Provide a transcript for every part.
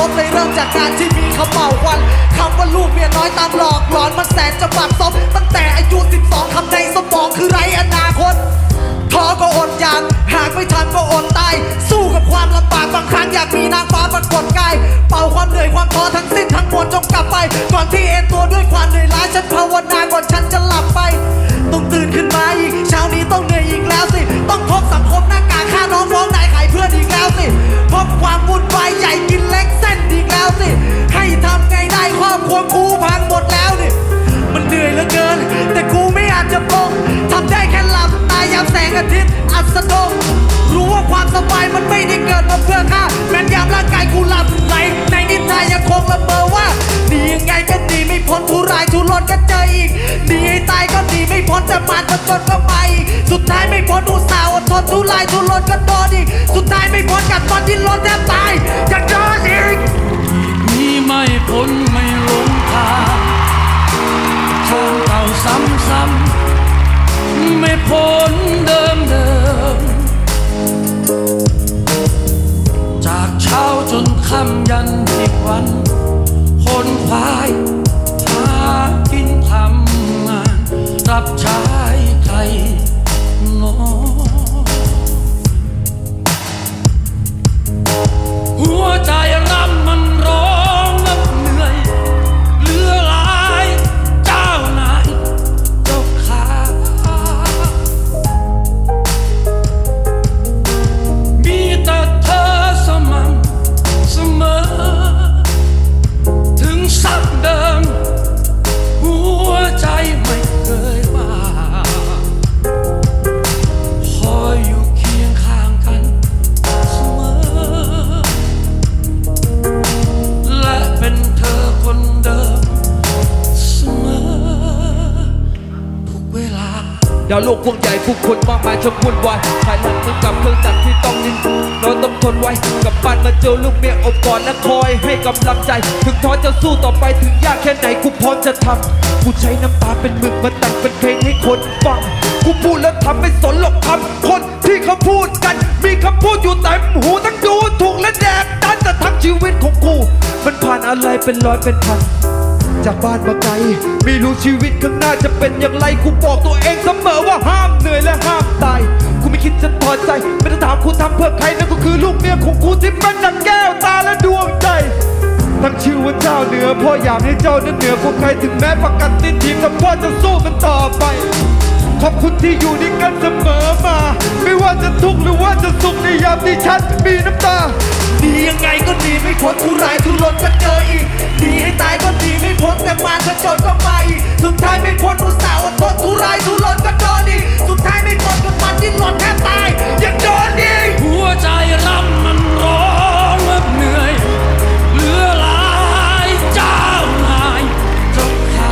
บเลยเริ่มจากการที่มีเขาเป่าควันคำว่าลูกเมียน้อยตามหลอกหลอนมันแสนจะบาดซบตั้งแต่อายุ12คำในสมองคือไรอนาคตท้อก็อดอยากหากไม่ทันก็อดตายสู้กับความลำบากบางครั้งอยากมีนางฟ้าปรากฏกายเป่าความเหนื่อยความท้อทั้งสิ้นทั้งมวลจงกลับไปก่อนที่เอ็นตัวด้วยความเหนื่อยล้าฉันภาวนาก่อนฉันจะหลับไปต้องตื่นขึ้นมาอีกเช้านี้ต้องเหนื่อยอีกแล้วสิต้องพบสังคมหน้ากากฆ่าน้องฟ้องนายขายเพื่อนอีกแล้วสิพบความวุ่นวายใหญ่กินเล็กเส้นอีกแล้วสิให้ทำไงได้ครอบครัวกูพังหมดแล้วนี่มันเหนื่อยเหลือเกินแต่กูไม่อาจจะปงทำได้แค่หลับตายามแสงอาทิตย์อัสดงรู้ว่าความสบายมันไม่ได้เกิดมาเพื่อข้าแม้ยามร่างกายกูหลับไหลในนิทานยังคงละเมอว่าหนียังไงก็หนีไม่พ้นทุรายทุรนก็เจออีกหนีให้ตายก็หนีไม่พ้นแต่มันจนก็ไปสุดท้ายไม่พ้นอุตส่าห์อดทนทุรายทุรนก็โดนอีกสุดท้ายไม่พ้นกัดตอนที่ล้นแทบตายอยากโดนอีกนี่ไม่พ้นไม่ลงทางทางเก่าซ้ำๆไม่พ้นเดิมจากเช้าจนค่ำยันอีกวันคนควายหากินทำงานรับใช้ใครน้อหัวใจรำมันร้องนับเหนื่อยเหลือหลายเจ้านายเจ้าขามีแต่เธอสม่ำเสมอถึงสักเดิมหัวใจไม่เคยว่าคอยอยู่เคียงข้างกันเสมอและเป็นเธอคนเดิมเสมอทุกเวลาดาวโลกพวกใหญ่ผู้คนมากมายชมวุ่นวายภายหลังมือกับเครื่องจักรที่ต้องนิ่งเราต้องทนไว้กับบ้านมาเจอลูกเมียอบกอดและคอยให้กำลังใจถึงท้อจะสู้ต่อไปถึงยากแค่ไหนกูพร้อมจะทำกูใช้น้ำตาเป็นหมึกมาแต่งเป็นเพลงให้คนฟังกูพูดแล้วทำไม่สนหรอกคำคนที่เขาพูดกันมีคำพูดอยู่เต็มหูทั้งดูถูกและแดกดันแต่ทั้งชีวิตของกูมันผ่านอะไรเป็นร้อยเป็นพันจากบ้านมาไกลไม่รู้ชีวิตข้างหน้าจะเป็นอย่างไรกูบอกตัวเองเสมอว่าห้ามเหนื่อยและห้ามตายกูไม่คิดจะถอดใจไม่ต้องถามกูทำเพื่อใครนั่นก็คือลูกเมียของกูที่มันดังแก้วตาและดวงใจตั้งชื่อว่าเจ้าเหนือพ่ออยากให้เจ้านั้นเหนือกว่าใครถึงแม้ประกันติดทีมแต่พ่อจะสู้มันต่อไปขอบคุณที่อยู่ด้วยกันเสมอมาไม่ว่าจะทุกข์หรือว่าจะสุขในยามที่ฉันมีน้ำตาหนียังไงก็หนีไม่พ้นทุรายทุรนก็เจออีกหนีให้ตายก็หนีไม่พ้นแต่มันจะจนก็มาอีกสุดท้ายไม่พ้นอุตส่าห์อดทนทุรายทุรนก็โดนอีกสุดท้ายไม่พ้นกับมันที่หล่นแทบตายยังโดนอีกหัวใจรำมันร้องแบบเหนื่อยเหลือหลายเจ้านายเจ้าขา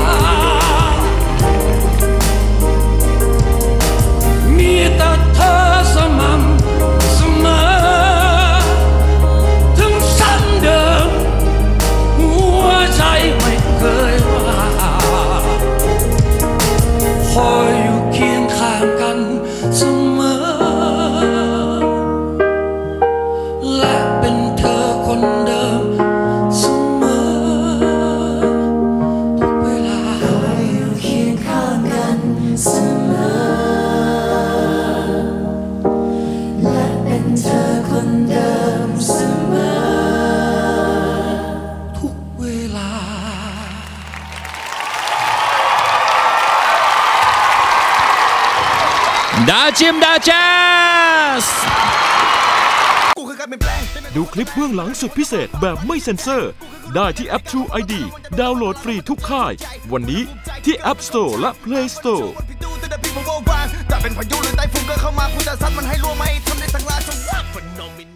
มีแต่เธอสม่ำเสมอถึงซ้ำเดิมหัวใจไม่เคยว่าคอยอยู่เคียงข้างกันเสมอและเป็นเธอคนเดิมเสมอทุกเวลาคอยอยู่เคียงข้างกันเสมอและเป็นเธอคนเดิมเสมอทุกเวลาดาจิมดาแจ๊สดูคลิปเบื้องหลังสุดพิเศษแบบไม่เซ็นเซอร์ได้ที่แอป True ID ดาวน์โหลดฟรีทุกค่ายวันนี้ที่ App Store และ Play Store แต่เป็นพายุหรือไต้ฝุ่นก็เข้ามาคุณจะซัดมันให้รัวไม่ทำได้ทั้งราชวงศ์